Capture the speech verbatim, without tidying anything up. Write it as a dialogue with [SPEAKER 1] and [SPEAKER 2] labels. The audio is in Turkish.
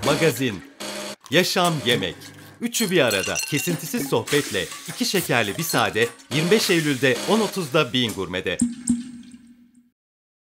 [SPEAKER 1] magazin, yaşam, yemek. Üçü bir arada. Kesintisiz sohbetle iki şekerli bir sade yirmi beş Eylül'de on otuzda Bean Gourmet'de.